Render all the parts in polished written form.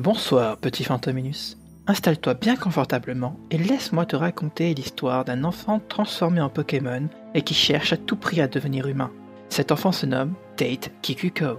Bonsoir, petit Fantominus. Installe-toi bien confortablement et laisse-moi te raconter l'histoire d'un enfant transformé en Pokémon et qui cherche à tout prix à devenir humain. Cet enfant se nomme Tate Kikuko.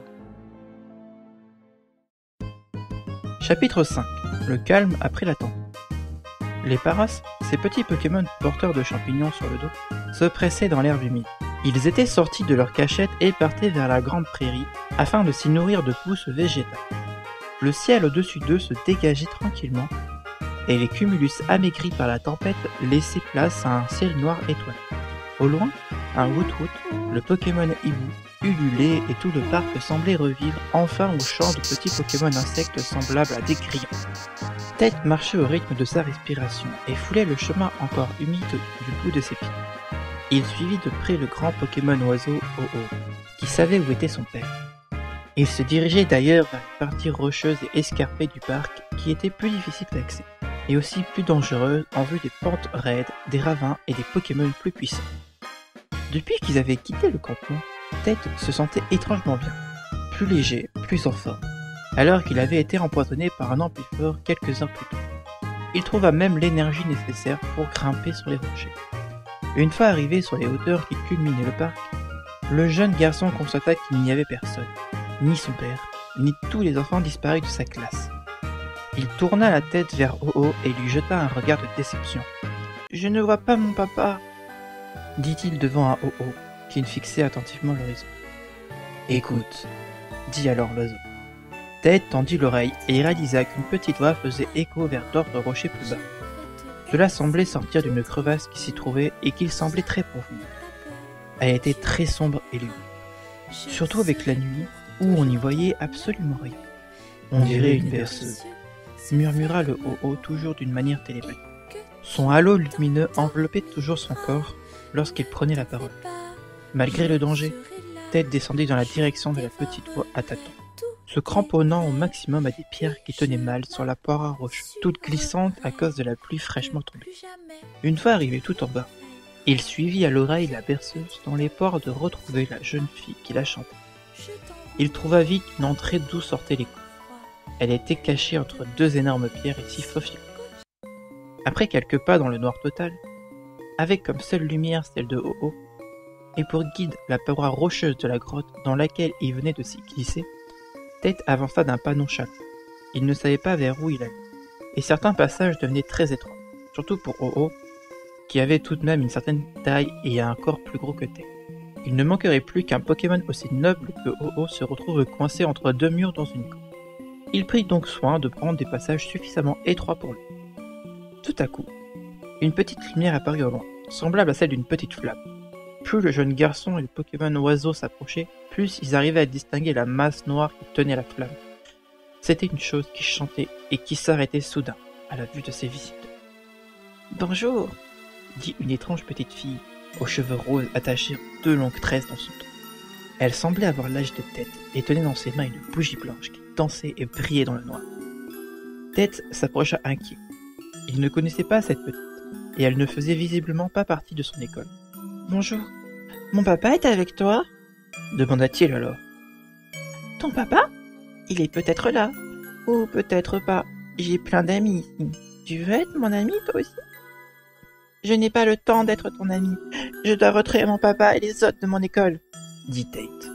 Chapitre 5. Le calme après la tempête. Les Paras, ces petits Pokémon porteurs de champignons sur le dos, se pressaient dans l'herbe humide. Ils étaient sortis de leur cachette et partaient vers la grande prairie afin de s'y nourrir de pousses végétales. Le ciel au-dessus d'eux se dégageait tranquillement et les cumulus amaigris par la tempête laissaient place à un ciel noir étoilé. Au loin, un Woot-Woot, le Pokémon hibou, ululait et tout le parc semblait revivre enfin au chant de petits Pokémon insectes semblables à des grillons. Tate marchait au rythme de sa respiration et foulait le chemin encore humide du bout de ses pieds. Il suivit de près le grand Pokémon oiseau Oh-Oh, qui savait où était son père. Il se dirigeait d'ailleurs vers les parties rocheuses et escarpées du parc qui étaient plus difficiles d'accès, et aussi plus dangereuses en vue des pentes raides, des ravins et des Pokémon plus puissants. Depuis qu'ils avaient quitté le campement, Tate se sentait étrangement bien, plus léger, plus en forme, alors qu'il avait été empoisonné par un amphiphore quelques heures plus tôt. Il trouva même l'énergie nécessaire pour grimper sur les rochers. Une fois arrivé sur les hauteurs qui culminaient le parc, le jeune garçon constata qu'il n'y avait personne, ni son père, ni tous les enfants disparus de sa classe. Il tourna la tête vers Oh-Oh et lui jeta un regard de déception. « Je ne vois pas mon papa !» dit-il devant un Oh-Oh qui fixait attentivement l'horizon. « Écoute !» dit alors l'oiseau. Tate tendit l'oreille et réalisa qu'une petite voix faisait écho vers d'autres rochers plus bas. Cela semblait sortir d'une crevasse qui s'y trouvait et qui semblait très profonde. Elle était très sombre et lugubre, surtout avec la nuit où on n'y voyait absolument rien. On dirait une berceuse, murmura le Oh-Oh toujours d'une manière télépathique. Son halo lumineux enveloppait toujours son corps lorsqu'il prenait la parole. Malgré le danger, Tate descendit dans la direction de la petite voix à tâtons, se cramponnant au maximum à des pierres qui tenaient mal sur la paroi rocheuse, toute glissante à cause de la pluie fraîchement tombée. Une fois arrivé tout en bas, il suivit à l'oreille la berceuse dans l'espoir de retrouver la jeune fille qui la chantait. Il trouva vite une entrée d'où sortaient les coups. Elle était cachée entre deux énormes pierres et s'y faufila. Après quelques pas dans le noir total, avec comme seule lumière celle de Oh-Oh, et pour guide la paroi rocheuse de la grotte dans laquelle il venait de s'y glisser, Tate avança d'un pas nonchalant. Il ne savait pas vers où il allait, et certains passages devenaient très étroits, surtout pour Oh-Oh, qui avait tout de même une certaine taille et un corps plus gros que Tate. Il ne manquerait plus qu'un Pokémon aussi noble que Oh-Oh se retrouve coincé entre deux murs dans une grotte. Il prit donc soin de prendre des passages suffisamment étroits pour lui. Tout à coup, une petite lumière apparut au loin, semblable à celle d'une petite flamme. Plus le jeune garçon et le Pokémon oiseau s'approchaient, plus ils arrivaient à distinguer la masse noire qui tenait la flamme. C'était une chose qui chantait et qui s'arrêtait soudain, à la vue de ses visiteurs. « Bonjour !» dit une étrange petite fille, aux cheveux roses attachés en deux longues tresses dans son dos. Elle semblait avoir l'âge de Tate et tenait dans ses mains une bougie blanche qui dansait et brillait dans le noir. Tate s'approcha inquiet. Il ne connaissait pas cette petite, et elle ne faisait visiblement pas partie de son école. « Bonjour, mon papa est avec toi ?» demanda-t-il alors. « Ton papa ? Il est peut-être là, ou peut-être pas. J'ai plein d'amis ici. Tu veux être mon ami toi aussi ? Je n'ai pas le temps d'être ton ami. Je dois retrouver mon papa et les autres de mon école, dit Tate.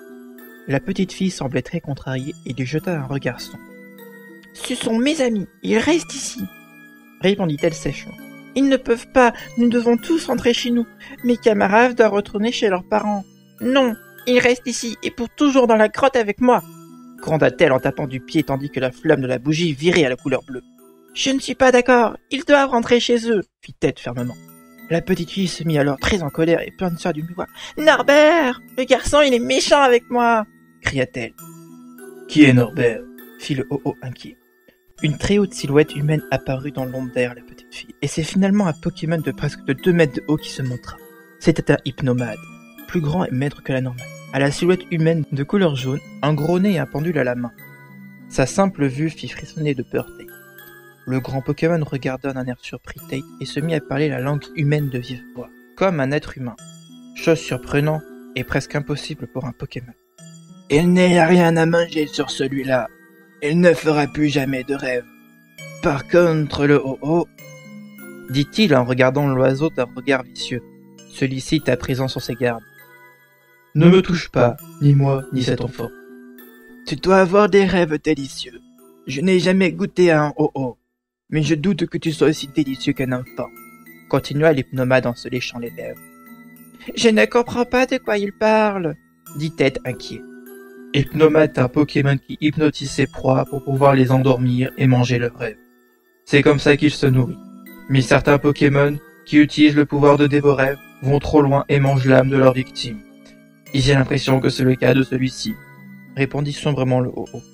La petite fille semblait très contrariée et lui jeta un regard sombre. Ce sont mes amis, ils restent ici, répondit-elle sèchement. Ils ne peuvent pas, nous devons tous rentrer chez nous. Mes camarades doivent retourner chez leurs parents. Non, ils restent ici et pour toujours dans la grotte avec moi, gronda-t-elle en tapant du pied tandis que la flamme de la bougie virait à la couleur bleue. Je ne suis pas d'accord, ils doivent rentrer chez eux, fit Tate fermement. La petite fille se mit alors très en colère et prononça d'une voix. Norbert, le garçon il est méchant avec moi, cria-t-elle. Qui est Norbert? Fit le Oh-Oh inquiet. Une très haute silhouette humaine apparut dans l'ombre derrière la petite fille, et c'est finalement un Pokémon de presque 2 mètres de haut qui se montra. C'était un hypnomade, plus grand et maigre que la normale, à la silhouette humaine de couleur jaune, un gros nez et un pendule à la main. Sa simple vue fit frissonner de peur Tate. Le grand Pokémon regarda d'un air surpris Tate et se mit à parler la langue humaine de vive voix, comme un être humain. Chose surprenante et presque impossible pour un Pokémon. « Il n'y a rien à manger sur celui-là !» Il ne fera plus jamais de rêve. Par contre, le oh-oh, dit-il en regardant l'oiseau d'un regard vicieux. Celui-ci est à présent sur ses gardes. Ne me touche pas, ni moi, ni cet enfant. Tu dois avoir des rêves délicieux. Je n'ai jamais goûté à un oh-oh, mais je doute que tu sois aussi délicieux qu'un enfant. Continua l'hypnomade en se léchant les lèvres. Je ne comprends pas de quoi il parle, dit Ted inquiet. Hypnomade est un Pokémon qui hypnotise ses proies pour pouvoir les endormir et manger leurs rêves. C'est comme ça qu'il se nourrit. Mais certains Pokémon, qui utilisent le pouvoir de dévorer, vont trop loin et mangent l'âme de leur victime. Et j'ai l'impression que c'est le cas de celui-ci, répondit sombrement le oh-oh.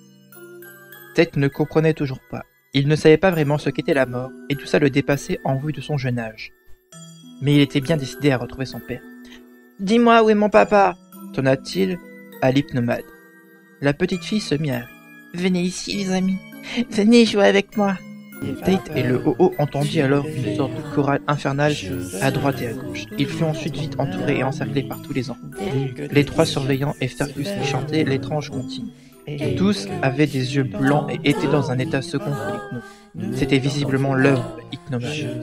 Ted ne comprenait toujours pas. Il ne savait pas vraiment ce qu'était la mort, et tout ça le dépassait en vue de son jeune âge. Mais il était bien décidé à retrouver son père. « Dis-moi où est mon papa » tonna-t-il à l'hypnomade. La petite fille se mit à rire. « Venez ici, les amis. Venez jouer avec moi. » Tate et le oh-oh entendit alors une sorte de chorale infernale à droite et à gauche. Ils furent ensuite vite entourés et encerclés par tous les enfants. Les trois surveillants et Fergus y chantaient l'étrange comptine. Tous avaient des yeux blancs et étaient dans un état second de l'hypnose. C'était visiblement l'œuvre de Hypnomade.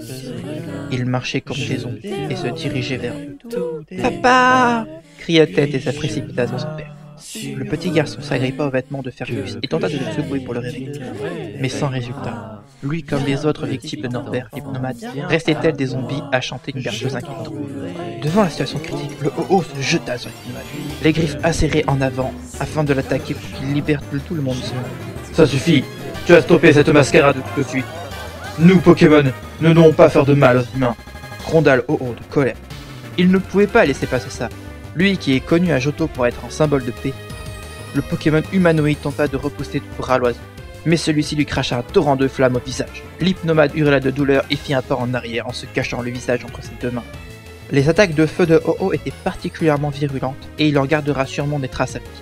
Ils marchaient comme des zombies et se dirigeaient vers eux. « Papa !» cria Tate et se précipita sur son père. Le petit garçon s'agrippa aux vêtements de Fergus et tenta de le secouer pour le réveiller. Mais sans résultat. Lui, comme les autres victimes de Norbert, l'hypnomade, restait tel des zombies à chanter une berceuse inquiétante. Devant la situation critique, le oh-oh se jeta sur l'hypnomade, les griffes acérées en avant, afin de l'attaquer pour qu'il libère tout le monde. Ça suffit, tu as stoppé cette mascarade tout de suite. Nous, Pokémon, ne devons pas faire de mal aux humains, gronda le oh-oh de colère. Il ne pouvait pas laisser passer ça. Lui qui est connu à Johto pour être un symbole de paix. Le Pokémon humanoïde tenta de repousser du bras l'oiseau, mais celui-ci lui cracha un torrent de flammes au visage. L'hypnomade hurla de douleur et fit un pas en arrière en se cachant le visage entre ses deux mains. Les attaques de feu de oh-oh étaient particulièrement virulentes et il en gardera sûrement des traces à vie.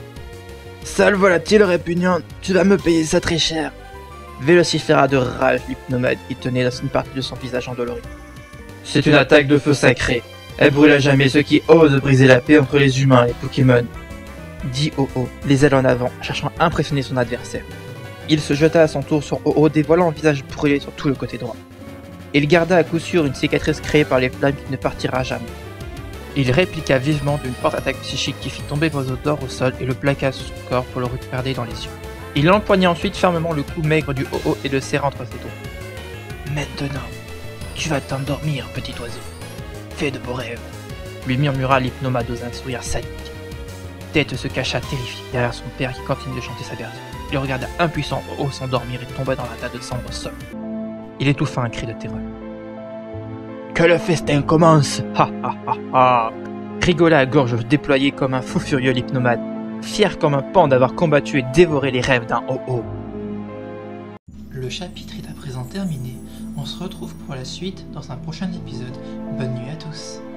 Sale volatile répugnant, tu vas me payer ça très cher. Vélociféra de rage l'hypnomade qui tenait une partie de son visage endolori. C'est une attaque de feu sacré. Elle brûle à jamais ceux qui osent briser la paix entre les humains et les Pokémon. Dit oh-oh, les ailes en avant, cherchant à impressionner son adversaire. Il se jeta à son tour sur oh-oh, dévoilant un visage brûlé sur tout le côté droit. Il garda à coup sûr une cicatrice créée par les flammes qui ne partira jamais. Il répliqua vivement d'une forte attaque psychique qui fit tomber l'oiseau d'or au sol et le plaqua sous son corps pour le regarder dans les yeux. Il empoigna ensuite fermement le cou maigre du oh-oh et le serra entre ses doigts. Maintenant, tu vas t'endormir, petit oiseau. Fais de beaux rêves, lui murmura l'hypnomade dans un sourire sadique. Tête se cacha terrifié derrière son père qui continuait de chanter sa berceuse. Il regarda impuissant oh-oh s'endormir et tomba dans la tas de cendres au sol. Il étouffa un cri de terreur. Que le festin commence! Ha ha ha ha! Rigola à gorge déployée comme un fou furieux l'hypnomade, fier comme un pan d'avoir combattu et dévoré les rêves d'un oh-oh. Le chapitre est à présent terminé. On se retrouve pour la suite dans un prochain épisode. Bonne nuit à tous.